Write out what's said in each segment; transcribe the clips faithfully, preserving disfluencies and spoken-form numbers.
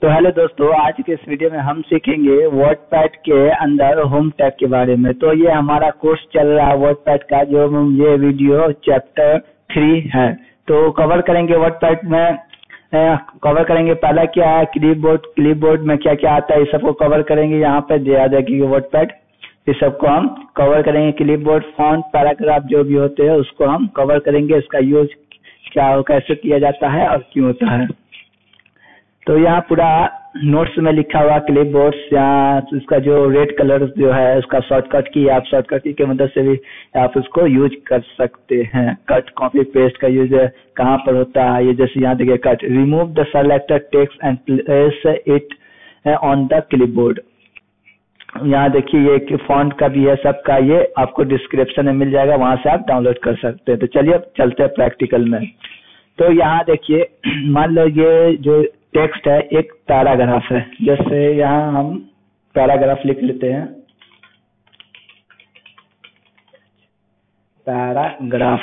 तो हेलो दोस्तों, आज के इस वीडियो में हम सीखेंगे वर्डपैड के अंदर होम टैग के बारे में। तो ये हमारा कोर्स चल रहा है वर्डपैड का, जो ये वीडियो चैप्टर थ्री है। तो कवर करेंगे वर्डपैड में, कवर करेंगे पहला क्या है क्लिपबोर्ड, क्लिपबोर्ड में क्या क्या आता है, इस सबको कवर करेंगे। यहाँ पे दिया देखिए वर्डपैड, इस सबको हम कवर करेंगे। क्लिपबोर्ड, फॉन्ट, पैराग्राफ जो भी होते हैं उसको हम कवर करेंगे। इसका यूज क्या कैसे किया जाता है और क्यों होता है। तो यहाँ पूरा नोट्स में लिखा हुआ क्लिपबोर्ड, यहाँ उसका जो रेड कलर जो है उसका शॉर्टकट की, आप शॉर्टकट की मदद से भी आप उसको यूज कर सकते हैं। कट, कॉपी, पेस्ट का यूज कहाँ पर होता है, ये जैसे यहाँ देखिए cut, remove the selected text and place it on the clipboard. यहाँ देखिए ये फॉन्ट का भी है, सबका ये आपको डिस्क्रिप्शन में मिल जाएगा, वहां से आप डाउनलोड कर सकते हैं। तो चलिए अब चलते हैं प्रैक्टिकल में। तो यहाँ देखिए मान लो ये जो टेक्स्ट है एक पैराग्राफ है, जैसे यहाँ हम पैराग्राफ लिख लेते हैं, पैराग्राफ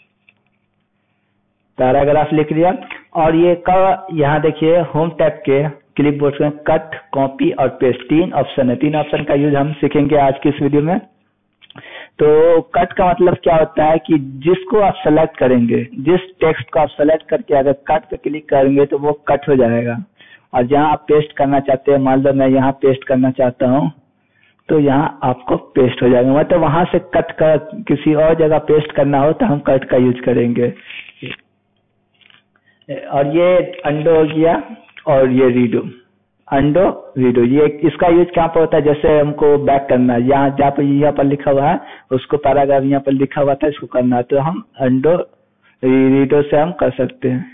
पैराग्राफ लिख लिया। और ये कब, यहाँ देखिए होम टैब के क्लिपबोर्ड में कट, कॉपी और पेस्ट तीन ऑप्शन है। तीन ऑप्शन का यूज हम सीखेंगे आज की इस वीडियो में। तो कट का मतलब क्या होता है कि जिसको आप सेलेक्ट करेंगे, जिस टेक्स्ट को आप सेलेक्ट करके अगर कट पे क्लिक करेंगे तो वो कट हो जाएगा। और जहां आप पेस्ट करना चाहते हैं, मान लो मैं यहाँ पेस्ट करना चाहता हूँ, तो यहाँ आपको पेस्ट हो जाएगा। मतलब वहां से कट कर किसी और जगह पेस्ट करना हो तो हम कट का यूज करेंगे। और ये अंडो हो गया और ये रीडो, अंडो रीडो, ये इसका यूज कहाँ पर होता है, जैसे हमको बैक करना है, यहाँ जहाँ पर यहाँ पर लिखा हुआ है उसको पैराग्राफ यहाँ पर लिखा हुआ था इसको करना है, तो हम अंडो रीडो से हम कर सकते हैं।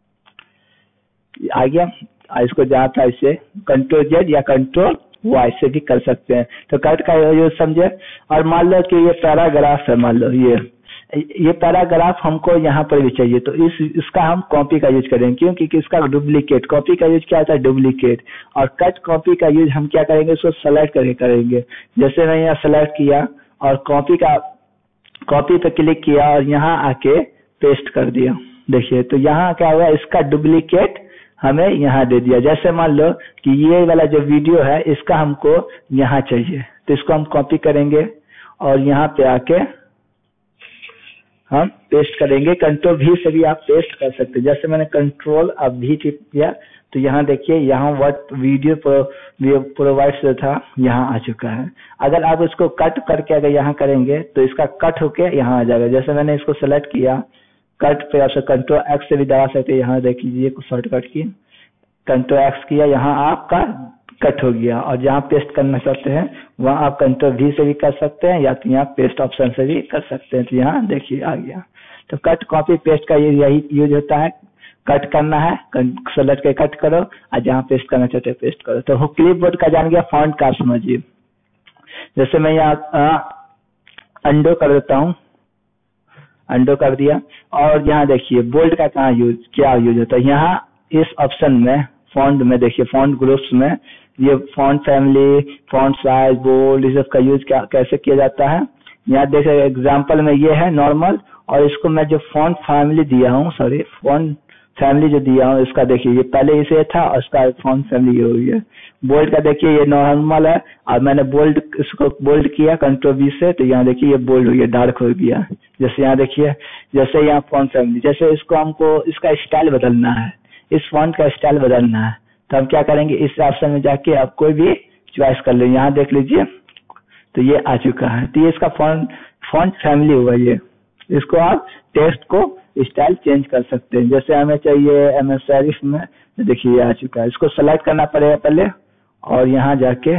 आ गया, इसको जहाँ था इसे कंट्रोल जेड या कंट्रोल वाई से भी कर सकते हैं। तो कट का यूज समझे। और मान लो कि ये पैराग्राफ है, मान लो ये ये पैराग्राफ हमको यहाँ पर भी चाहिए, तो इस इसका हम कॉपी का यूज करेंगे, क्योंकि इसका डुप्लीकेट, कॉपी का यूज क्या होता है डुप्लीकेट। और कट, कॉपी का यूज हम क्या करेंगे, इसको सेलेक्ट करके करेंगे। जैसे मैं यहाँ सेलेक्ट किया और कॉपी का कॉपी पे क्लिक किया और यहाँ आके पेस्ट कर दिया, देखिए तो यहाँ क्या हुआ, इसका डुप्लीकेट हमें यहाँ दे दिया। जैसे मान लो कि ये वाला जो वीडियो है इसका हमको यहाँ चाहिए, तो इसको हम कॉपी करेंगे और यहाँ पे आके हम पेस्ट करेंगे। कंट्रोल भी से भी आप पेस्ट कर सकते हैं। जैसे मैंने कंट्रोल अब भी टिप किया तो यहाँ देखिए यहाँ व्हाट वीडियो प्रोवाइड्स जो था यहाँ आ चुका है। अगर आप इसको कट करके अगर यहाँ करेंगे तो इसका कट होके यहाँ आ जाएगा। जैसे मैंने इसको सेलेक्ट किया, कट पे आप कंट्रोल एक्स से भी दबा सकते हैं। यहाँ देख लीजिए शॉर्टकट की, कंट्रोल एक्स किया, यहाँ आपका कट हो गया। और जहाँ पेस्ट करना चाहते हैं वहाँ आप कंट्रोल भी से भी कर सकते हैं, या तो यहाँ पेस्ट ऑप्शन से भी कर सकते हैं। तो यहाँ देखिए आ गया। तो कट, कॉपी, पेस्ट का यही यूज होता है। कट करना है सेलेक्ट के कट करो, और जहाँ पेस्ट करना चाहते हैं पेस्ट करो। तो क्लिपबोर्ड का जान गया, फॉन्ट का समझिए। जैसे मैं यहाँ अंडो कर देता हूँ, अंडो कर दिया। और यहाँ देखिए बोल्ड का कहाँ यूज, क्या यूज होता है, यहाँ इस ऑप्शन में फॉन्ट में देखिए, फॉन्ट ग्रुप्स में ये font family, font size, bold, इस सब का यूज क्या कैसे किया जाता है। यहाँ देखिए एग्जांपल में ये है नॉर्मल, और इसको मैं जो फॉन्ट फैमिली दिया हूँ, सॉरी फॉन्ट फैमिली जो दिया हूँ इसका देखिए ये पहले इसे था और इसका फॉन्ट फैमिली ये हुई है। बोल्ड का देखिए ये नॉर्मल है और मैंने बोल्ड इसको बोल्ड किया कंट्रोल बी से, तो यहाँ देखिए ये बोल्ड हो गया, डार्क हो गया। जैसे यहाँ देखिए, जैसे यहाँ फॉन्ट फैमिली, जैसे इसको हमको इसका स्टाइल बदलना है, इस फॉन्ट का स्टाइल बदलना है, तो हम क्या करेंगे, इस ऑप्शन में जाके आप कोई भी चॉइस कर लें। यहाँ देख लीजिए तो ये आ चुका है। तो ये इसका फॉन्ट फॉन्ट फैमिली हुआ ये। इसको आप टेक्स्ट को स्टाइल चेंज कर सकते हैं। जैसे हमें चाहिए एम एस शरीफ में, तो देखिए ये आ चुका है। इसको सेलेक्ट करना पड़ेगा पहले और यहाँ जाके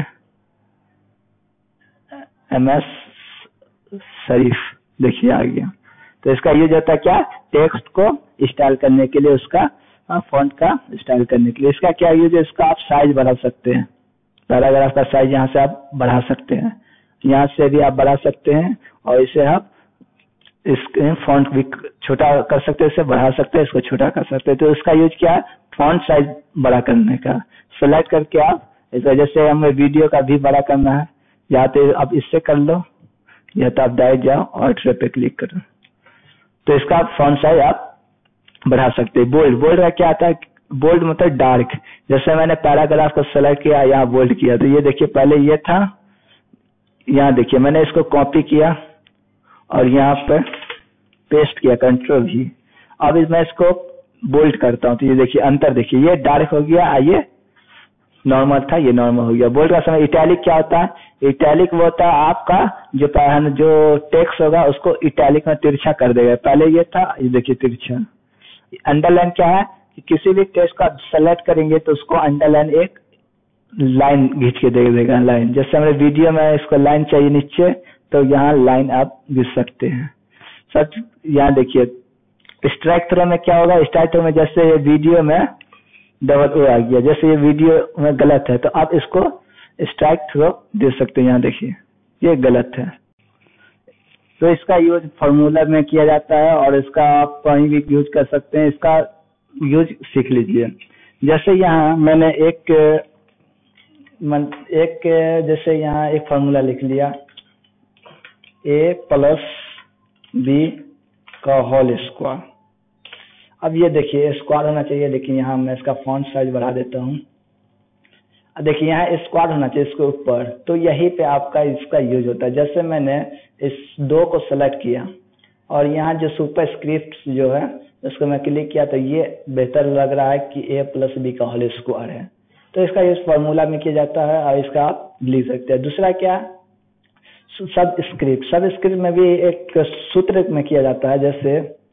एम एस शरीफ देखिए आ गया। तो इसका यूज होता है क्या, टेक्स्ट को स्टाइल करने के लिए, उसका फॉन्ट का स्टाइल करने के लिए। इसका क्या यूज है, इसका आप साइज बढ़ा सकते हैं, पैराग्राफ का साइज यहाँ से आप बढ़ा सकते हैं, यहाँ से भी आप बढ़ा सकते हैं। और इसे आप इसके फॉन्ट भी छोटा कर सकते हैं, इसे बढ़ा सकते हैं, इसको छोटा कर सकते हैं। तो इसका यूज क्या है, फॉन्ट साइज बड़ा करने का। सेलेक्ट करके आप इस वजह से हमें वीडियो का भी बड़ा करना है, या तो आप इससे कर लो, या तो आप डायरेक्ट जाओ और ट्रे पे क्लिक करो, तो इसका फॉन्ट साइज आप बढ़ा सकते हैं। बोल्ड, बोल्ड का क्या आता है, बोल्ड मतलब डार्क, जैसे मैंने पैराग्राफ को सेलेक्ट किया, यहाँ बोल्ड किया, तो ये देखिए पहले ये था, यहाँ देखिए मैंने इसको कॉपी किया और यहाँ पे पेस्ट किया, कंट्रोल भी। अब मैं इसको बोल्ड करता हूँ तो ये देखिए अंतर देखिए, ये डार्क हो गया, ये नॉर्मल था, ये नॉर्मल हो गया। बोल्ड का समय इटैलिक क्या होता है? इटैलिक वो होता है आपका जो जो टेक्स्ट होगा उसको इटैलिक में तिरछा कर देगा। पहले ये था, ये देखिए तिरछा। अंडरलाइन क्या है कि किसी भी टेक्स्ट का सेलेक्ट करेंगे तो उसको अंडरलाइन एक लाइन खींच के दे देगा, लाइन। जैसे हमारे वीडियो में इसको लाइन चाहिए नीचे, तो यहाँ लाइन आप खींच सकते हैं। सच यहाँ देखिए स्ट्राइक थ्रो में क्या होगा? स्ट्राइक थ्रो में जैसे ये वीडियो में डबल ओ आ गया, जैसे ये वीडियो में गलत है तो आप इसको स्ट्राइक थ्रो दे सकते हैं। यहाँ देखिए ये गलत है, तो इसका यूज फॉर्मूला में किया जाता है और इसका आप कहीं भी यूज कर सकते हैं। इसका यूज सीख लीजिए। जैसे यहाँ मैंने एक एक जैसे यहाँ एक फॉर्मूला लिख लिया, ए प्लस बी का होल स्क्वायर। अब ये देखिए स्क्वायर होना चाहिए, लेकिन यहाँ मैं इसका फॉन्ट साइज बढ़ा देता हूँ। देखिए यहाँ स्क्वायर होना चाहिए इसके ऊपर, तो यहीं पे आपका इसका यूज होता है। जैसे मैंने इस दो को सेलेक्ट किया और यहाँ जो सुपर स्क्रिप्ट जो है उसको मैं क्लिक किया, तो ये बेहतर लग रहा है कि ए प्लस बी का होल स्क्वायर है, तो इसका यूज फॉर्मूला में किया जाता है और इसका आप लिख सकते हैं। दूसरा क्या, सब स्क्रिप्ट। सब स्क्रिप्ट में भी एक सूत्र में किया जाता है। जैसे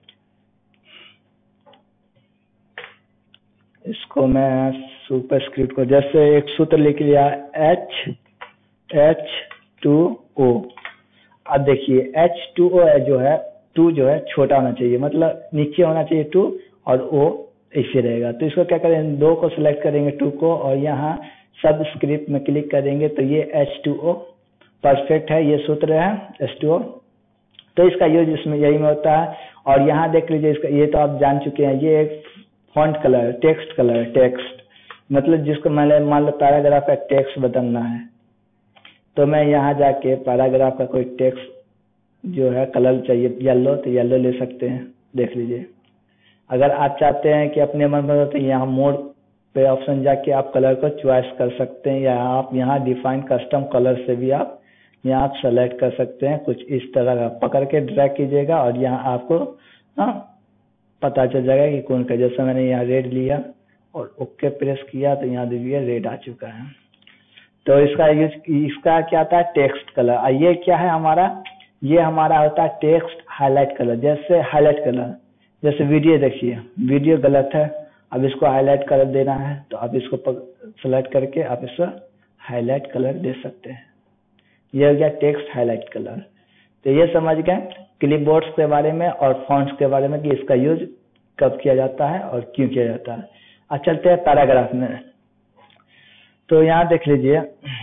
इसको मैं सुपर स्क्रिप्ट को जैसे एक सूत्र लिख लिया, एच एच टू ओ। अब देखिए एच टू ओ जो है, टू जो है छोटा होना चाहिए, मतलब नीचे होना चाहिए टू और ओ ऐसे रहेगा। तो इसको क्या करेंगे, दो को सिलेक्ट करेंगे टू को और यहाँ सब स्क्रिप्ट में क्लिक करेंगे तो ये एच टू ओ परफेक्ट है, ये सूत्र है एच टू ओ। तो इसका यूज इसमें यही में होता है। और यहाँ देख लीजिए इसका, ये तो आप जान चुके हैं, ये एक font colour, text colour, text मतलब जिसको मैंने मान लो पैराग्राफ का टेक्स्ट बदलना है, तो मैं यहाँ जाके पैराग्राफ का कोई टेक्स्ट जो है कलर चाहिए येलो, तो येलो ले सकते हैं। देख लीजिए, अगर आप चाहते हैं कि अपने मन में तो यहाँ मोड पे ऑप्शन जाके आप कलर को चॉइस कर सकते हैं, या आप यहाँ डिफाइन कस्टम कलर से भी आप यहाँ आप सेलेक्ट कर सकते हैं। कुछ इस तरह का पकड़ के ड्रैग कीजिएगा और यहाँ आपको हाँ पता चल जाएगा कि कौन का। जैसे मैंने यहाँ रेड लिया और ओके प्रेस किया तो यहाँ देखिए रेड आ चुका है। तो इसका यूज, इसका क्या आता है, टेक्स्ट कलर। ये क्या है हमारा, ये हमारा होता है टेक्स्ट हाईलाइट कलर। जैसे हाईलाइट कलर, जैसे वीडियो देखिए, वीडियो गलत है, अब इसको हाईलाइट कलर देना है तो आप इसको सेलेक्ट करके आप इसको हाईलाइट कलर दे सकते हैं। ये हो गया टेक्स्ट हाईलाइट कलर। तो ये समझ गए क्लिपबोर्ड्स के बारे में और फॉन्ट्स के बारे में कि इसका यूज कब किया जाता है और क्यों किया जाता है। अब चलते हैं पैराग्राफ में। तो यहाँ देख लीजिए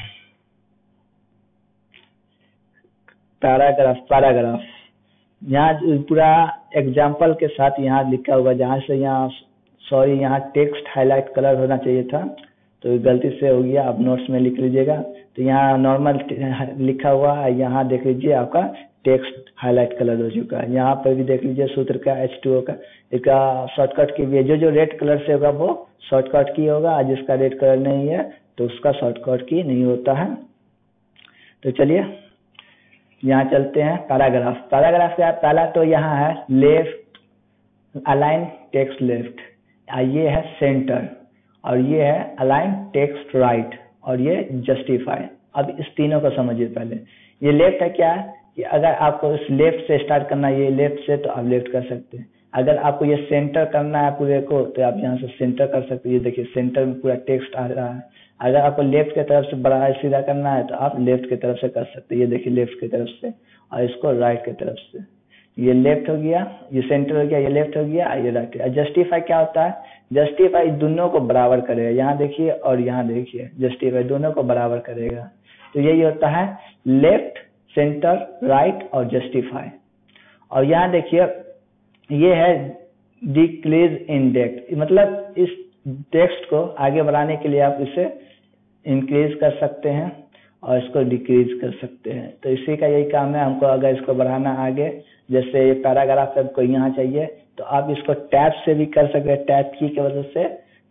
पैराग्राफ, पैराग्राफ यहाँ पूरा एग्जाम्पल के साथ यहाँ लिखा हुआ, जहाँ से यहाँ सॉरी यहाँ टेक्स्ट हाईलाइट कलर होना चाहिए था तो गलती से हो गया, आप नोट्स में लिख लीजिएगा। तो यहाँ नॉर्मल लिखा हुआ है, यहाँ देख लीजिए आपका टेक्स्ट हाईलाइट कलर हो चुका है। यहाँ पर भी देख लीजिए सूत्र का एच टू ओ का, इसका शॉर्टकट की भी है। जो जो रेड कलर से होगा वो शॉर्टकट की होगा, और जिसका रेड कलर नहीं है तो उसका शॉर्टकट की नहीं होता है। तो चलिए यहाँ चलते हैं पैराग्राफ। पैराग्राफ का पहला तो यहाँ है लेफ्ट, अलाइन टेक्स्ट लेफ्ट, ये है सेंटर, और ये है अलाइन टेक्स्ट राइट, और ये जस्टिफाई। अब इस तीनों को समझिए। पहले ये लेफ्ट है, क्या है कि अगर आपको इस लेफ्ट से स्टार्ट करना है, ये लेफ्ट से, तो आप लेफ्ट कर सकते हैं। अगर आपको ये सेंटर करना है पूरे को तो आप यहाँ से सेंटर कर सकते हैं। ये देखिए सेंटर में पूरा टेक्स्ट आ रहा है। अगर आपको लेफ्ट की तरफ से बड़ा सीधा करना है तो आप लेफ्ट की तरफ से कर सकते हैं। ये देखिए लेफ्ट की तरफ से, और इसको राइट की तरफ से। ये लेफ्ट हो गया, ये सेंटर हो गया, ये लेफ्ट हो गया, ये राइट। जस्टिफाई क्या होता है, जस्टिफाई दोनों को बराबर करेगा। यहाँ देखिए और यहाँ देखिए, जस्टिफाई दोनों को बराबर करेगा। तो यही होता है लेफ्ट, सेंटर, राइट और जस्टिफाई। और यहाँ देखिए ये है डिक्रीज इंडेक्स, मतलब इस टेक्स्ट को आगे बढ़ाने के लिए आप इसे इंक्रीज कर सकते हैं और इसको डिक्रीज कर सकते हैं। तो इसी का यही काम है, हमको अगर इसको बढ़ाना आगे, जैसे ये पैराग्राफ आपको यहाँ चाहिए तो आप इसको टैब से भी कर सकते हैं, टैब की की वजह से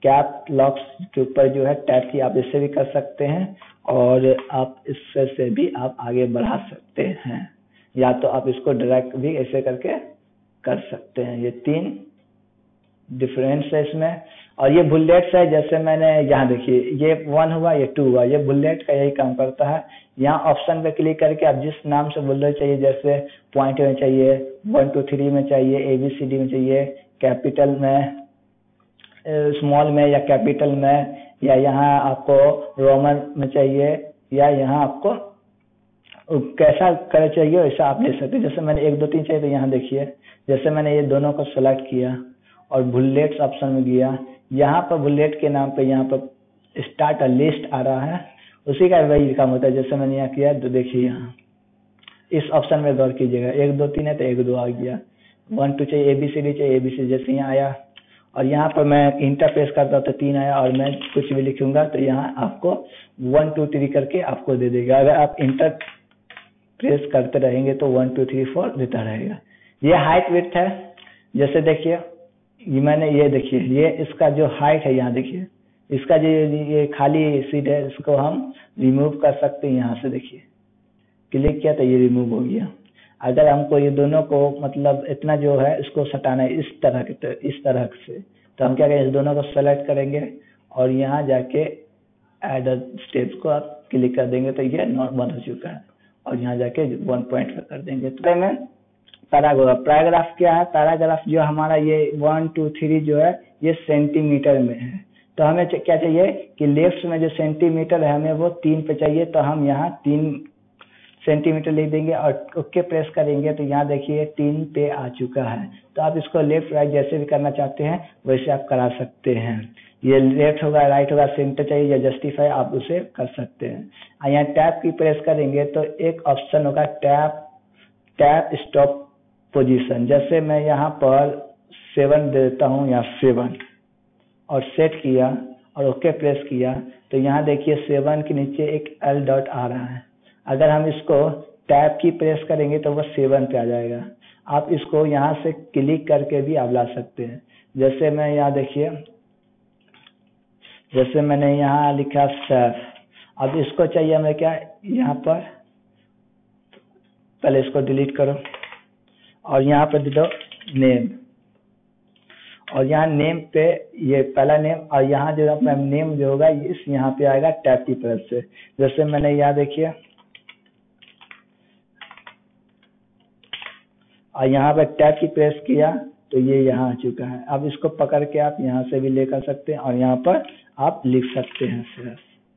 कैप लॉक के ऊपर जो है टैप की आप इससे भी कर सकते हैं, और आप इससे से भी आप आगे बढ़ा सकते हैं, या तो आप इसको डायरेक्ट भी ऐसे करके कर सकते हैं। ये तीन डिफरेंस है इसमें। और ये बुलेट्स है, जैसे मैंने यहाँ देखिए ये वन हुआ, ये टू हुआ, ये बुलेट का यही काम करता है। यहाँ ऑप्शन पे क्लिक करके आप जिस नाम से बुलेट चाहिए, जैसे पॉइंट में चाहिए, वन टू थ्री में चाहिए, एबीसीडी में चाहिए, कैपिटल में, स्मॉल में या कैपिटल में, या यहाँ आपको रोमन में चाहिए, या यहाँ आपको कैसा कलर चाहिए वैसा आप ले सकते हैं। जैसे मैंने एक दो तीन चाहिए तो यहाँ देखिए, जैसे मैंने ये दोनों को सेलेक्ट किया और बुलेट्स ऑप्शन में गया, यहाँ पर बुलेट के नाम पे यहाँ पर स्टार्ट अ लिस्ट आ रहा है, उसी का वही काम होता है। जैसे मैंने यहाँ किया तो देखिए यहाँ इस ऑप्शन में गौर कीजिएगा, एक दो तीन है तो एक दो आ गया, वन टू चाहिए, एबीसीडी चाहिए, एबीसी जैसे यहाँ आया, और यहाँ पर मैं इंटर प्रेस करता हूँ तो तीन आया, और मैं कुछ भी लिखूंगा तो यहाँ आपको वन टू थ्री करके आपको दे देगा। अगर आप इंटर प्रेस करते रहेंगे तो वन टू थ्री फोर देता रहेगा। ये हाइट विड्थ है, जैसे देखिए ये मैंने ये देखिए ये इसका जो हाइट है, यहाँ देखिए इसका जो ये खाली सीट है इसको हम रिमूव कर सकते हैं। यहाँ से देखिए क्लिक किया तो ये रिमूव हो गया। अगर हमको ये दोनों को मतलब इतना जो है इसको हटाना है इस तरह के, तो इस तरह से, तो हम क्या करेंगे, इस दोनों को सेलेक्ट करेंगे और यहाँ जाके ऐड स्टेप्स को आप क्लिक कर देंगे तो ये नॉर्मल हो चुका है, और यहाँ जाके वन पॉइंट पर कर देंगे। तो मैं पैराग्राफ पैराग्राफ क्या है, पैराग्राफ जो हमारा ये वन टू थ्री जो है ये सेंटीमीटर में है, तो हमें क्या चाहिए कि लेफ्ट में जो सेंटीमीटर है हमें वो तीन पे चाहिए, तो हम यहाँ तीन सेंटीमीटर लिख देंगे और ओके प्रेस करेंगे तो यहाँ देखिए तीन पे आ चुका है। तो आप इसको लेफ्ट राइट जैसे भी करना चाहते हैं वैसे आप करा सकते हैं। ये लेफ्ट होगा, राइट होगा, सेंटर चाहिए या जस्टिफाई, आप उसे कर सकते हैं। और यहाँ टैप की प्रेस करेंगे तो एक ऑप्शन होगा टैप टैप स्टॉप पोजीशन। जैसे मैं यहाँ पर सेवन देता हूँ, यहाँ सेवन, और सेट किया और ओके प्रेस किया तो यहाँ देखिए सेवन के नीचे एक एल डॉट आ रहा है। अगर हम इसको टैप की प्रेस करेंगे तो वह सेवन पे आ जाएगा। आप इसको यहाँ से क्लिक करके भी आप ला सकते हैं। जैसे मैं यहाँ देखिए, जैसे मैंने यहाँ लिखा सेफ, अब इसको चाहिए हमें क्या, यहाँ पर पहले इसको डिलीट करो और यहाँ पर दे दो नेम, और यहाँ नेम पे ये पहला नेम, और यहाँ जो अपना नेम जो होगा इस यहाँ पे आएगा टैप की तरफ से। जैसे मैंने यहाँ देखिए और यहाँ पे टैप की प्रेस किया तो ये यहाँ आ चुका है। अब इसको पकड़ के आप यहाँ से भी ले कर सकते हैं और यहाँ पर आप लिख सकते हैं सिर्फ,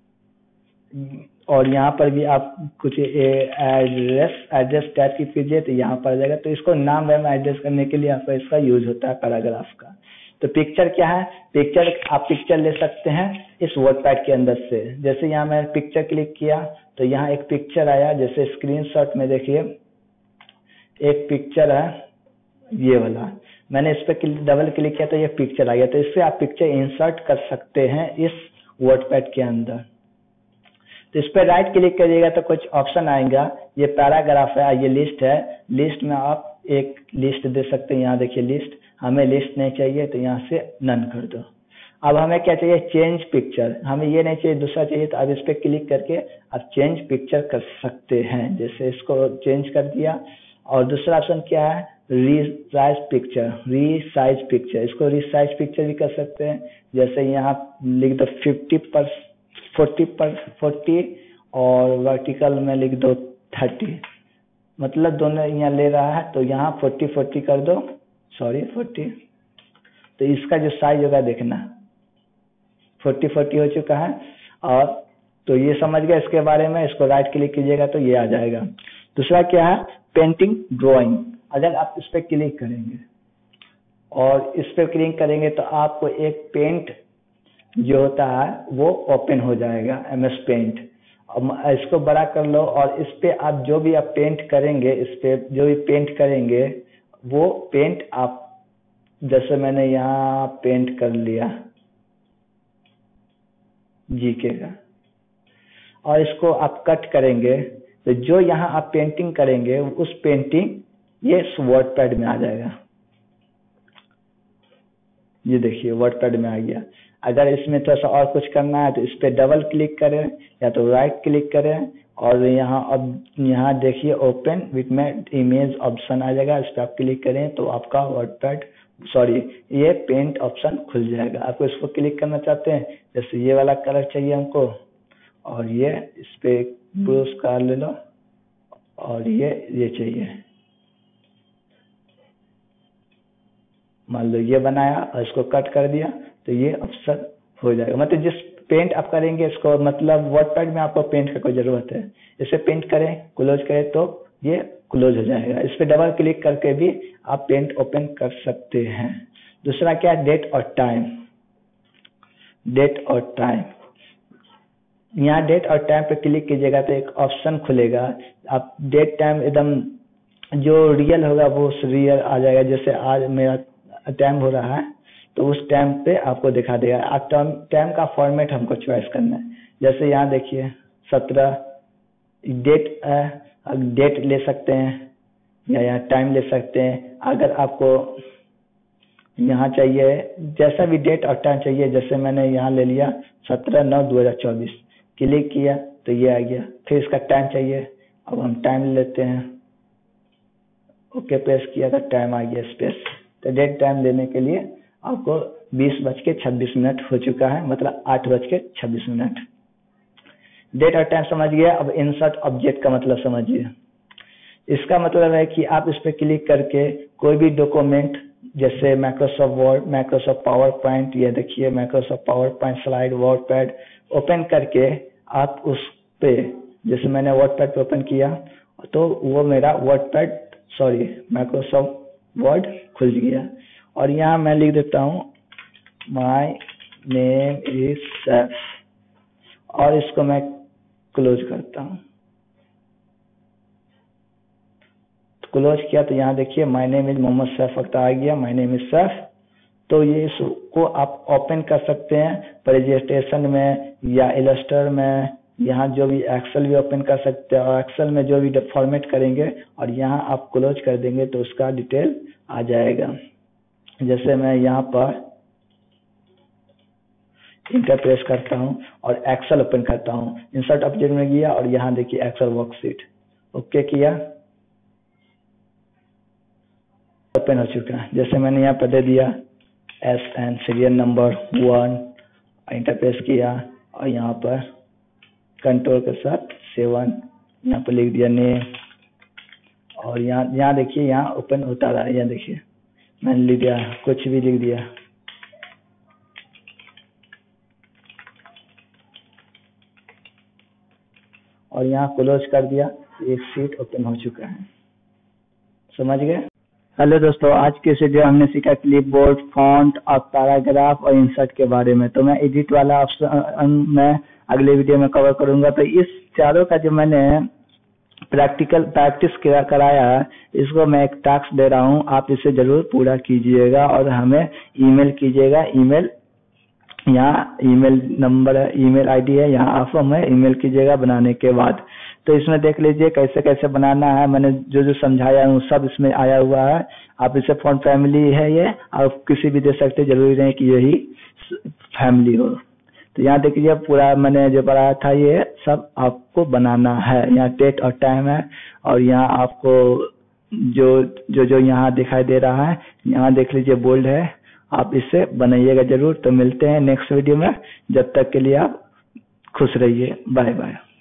और यहाँ पर भी आप कुछ एड्रेस एड्रेस टैप की कीजिए तो यहाँ पर आ जाएगा। तो इसको नाम वाम एड्रेस करने के लिए आपका इसका यूज होता है पैराग्राफ का। तो पिक्चर क्या है, पिक्चर आप पिक्चर ले सकते हैं इस वर्डपैड के अंदर से। जैसे यहाँ मैं पिक्चर क्लिक किया तो यहाँ एक पिक्चर आया, जैसे स्क्रीनशॉट में देखिए एक पिक्चर है ये वाला, मैंने इस पर डबल क्लिक किया तो ये पिक्चर आ गया। तो इससे आप पिक्चर इंसर्ट कर सकते हैं इस वर्डपैड के अंदर। तो इस पर राइट क्लिक करिएगा तो कुछ ऑप्शन आएगा, ये पैराग्राफ है, ये लिस्ट है, लिस्ट में आप एक लिस्ट दे सकते हैं। यहाँ देखिए लिस्ट, हमें लिस्ट नहीं चाहिए तो यहाँ से नन कर दो। अब हमें क्या चाहिए, चेंज पिक्चर, हमें ये नहीं चाहिए दूसरा चाहिए, तो अब इस पर क्लिक करके आप चेंज पिक्चर कर सकते हैं। जैसे इसको चेंज कर दिया। और दूसरा ऑप्शन क्या है, रीसाइज पिक्चर, रीसाइज पिक्चर, इसको रीसाइज पिक्चर भी कर सकते हैं। जैसे यहाँ लिख दो फिफ्टी पर फोर्टी पर फोर्टी और वर्टिकल में लिख दो थर्टी, मतलब दोनों यहाँ ले रहा है तो यहाँ फोर्टी फोर्टी कर दो, सॉरी फोर्टी। तो इसका जो साइज होगा देखना फोर्टी फोर्टी हो चुका है। और तो ये समझ गया इसके बारे में। इसको राइट क्लिक कीजिएगा तो ये आ जाएगा। दूसरा क्या है, पेंटिंग ड्राइंग। अगर आप इस पर क्लिक करेंगे और इस पर क्लिक करेंगे तो आपको एक पेंट जो होता है वो ओपन हो जाएगा, एम एस पेंट। इसको बड़ा कर लो और इस पे आप जो भी आप पेंट करेंगे, इस पे जो भी पेंट करेंगे वो पेंट आप, जैसे मैंने यहाँ पेंट कर लिया जीके का, और इसको आप कट करेंगे तो जो यहाँ आप पेंटिंग करेंगे उस पेंटिंग ये वर्डपैड में आ जाएगा। ये देखिए वर्डपैड में आ गया। अगर इसमें थोड़ा सा और कुछ करना है तो इस पर डबल क्लिक करें या तो राइट क्लिक करें और यहाँ अब यहाँ देखिए ओपन विथ में इमेज ऑप्शन आ जाएगा, इस पर आप क्लिक करें तो आपका वर्डपैड सॉरी ये पेंट ऑप्शन खुल जाएगा। आपको इसको क्लिक करना चाहते हैं, जैसे ये वाला कलर चाहिए हमको और ये इस पे ब्रश कर ले लो और ये ये चाहिए, मान लो ये बनाया और इसको कट कर दिया तो ये ऑप्शन हो जाएगा। मतलब जिस पेंट आप करेंगे इसको, मतलब वर्डपैड में आपको पेंट का कोई जरूरत है, इसे पेंट करें क्लोज करें तो ये क्लोज हो जाएगा। इस पे डबल क्लिक करके भी आप पेंट ओपन कर सकते हैं। दूसरा क्या है, डेट और टाइम। डेट और टाइम, यहाँ डेट और टाइम पे क्लिक कीजिएगा तो एक ऑप्शन खुलेगा। आप डेट टाइम एकदम जो रियल होगा वो रियल आ जाएगा। जैसे आज मेरा टाइम हो रहा है तो उस टाइम पे आपको दिखा देगा। आप टाइम टाइम का फॉर्मेट हमको चॉइस करना है। जैसे यहाँ देखिए सत्रह डेट डेट ले सकते हैं या यहाँ टाइम ले सकते हैं। अगर आपको यहाँ चाहिए जैसा भी डेट और टाइम चाहिए, जैसे मैंने यहाँ ले लिया सत्रह नौ दो हजार चौबीस, क्लिक किया तो ये आ गया। फिर इसका टाइम चाहिए, अब हम टाइम लेते हैं, ओके प्रेस किया तो टाइम आ गया स्पेस। तो डेट टाइम लेने के लिए आपको बीस बज के छब्बीस मिनट हो चुका है, मतलब आठ बज के छब्बीस मिनट। डेट और टाइम समझ गया। अब इंसर्ट ऑब्जेक्ट का मतलब समझिए। इसका मतलब है कि आप इस पर क्लिक करके कोई भी डॉक्यूमेंट, जैसे Microsoft Word, Microsoft PowerPoint, ये देखिए Microsoft PowerPoint slide, WordPad open करके आप उस पे, जैसे मैंने वर्डपैड पे ओपन किया तो वो मेरा वर्डपैड सॉरी माइक्रोसॉफ्ट वर्ड खुल गया। और यहाँ मैं लिख देता हूँ माय नेम इज सैफ और इसको मैं क्लोज करता हूँ। क्लोज किया तो यहाँ देखिए my name is Mohammad Saif Akhtar आ गया, माय नेम इज सैफ। तो ये इसको आप ओपन कर सकते हैं प्रेजेंटेशन में या इलस्टर में, यहाँ जो भी एक्सेल भी ओपन कर सकते हैं और एक्सेल में जो भी फॉर्मेट करेंगे और यहाँ आप क्लोज कर देंगे तो उसका डिटेल आ जाएगा। जैसे मैं यहाँ पर इंटर प्रेस करता हूँ और एक्सेल ओपन करता हूँ, इंसर्ट ऑब्जेक्ट में गया और यहाँ देखिए एक्सेल वर्कशीट ओके किया, ओपन हो चुका है। जैसे मैंने यहाँ पर दे दिया S N serial number one, enter press किया और यहाँ पर कंट्रोल के साथ सेवन, यहाँ पर लिख दिया नेम और यहाँ यहाँ देखिए यहाँ ओपन होता रहा है। यहाँ देखिए मैंने लिख दिया, कुछ भी लिख दिया। और यहाँ क्लोज कर दिया, एक शीट ओपन हो चुका है। समझ गए? हेलो दोस्तों, आज के इस वीडियो हमने सीखा क्लिपबोर्ड, फॉन्ट और पैराग्राफ और इंसर्ट के बारे में। तो मैं एडिट वाला ऑप्शन मैं अगले वीडियो में कवर करूंगा। तो इस चारों का जो मैंने प्रैक्टिकल प्रैक्टिस कराया है, इसको मैं एक टास्क दे रहा हूं, आप इसे जरूर पूरा कीजिएगा और हमें ईमेल कीजिएगा। ईमेल यहाँ ईमेल नंबर है, ईमेल आईडी है, यहाँ आप हमें ईमेल कीजिएगा बनाने के बाद। तो इसमें देख लीजिए कैसे कैसे बनाना है। मैंने जो जो समझाया हूँ सब इसमें आया हुआ है। आप इसे फोन फैमिली है, ये आप किसी भी दे सकते, जरूरी नहीं कि यही फैमिली हो। तो यहाँ देख लीजिए पूरा मैंने जो बनाया था ये सब आपको बनाना है। यहाँ डेट और टाइम है और यहाँ आपको जो जो जो यहाँ दिखाई दे रहा है, यहाँ देख लीजिए बोल्ड है, आप इसे बनाइएगा जरूर। तो मिलते हैं नेक्स्ट वीडियो में, जब तक के लिए आप खुश रहिए, बाय बाय।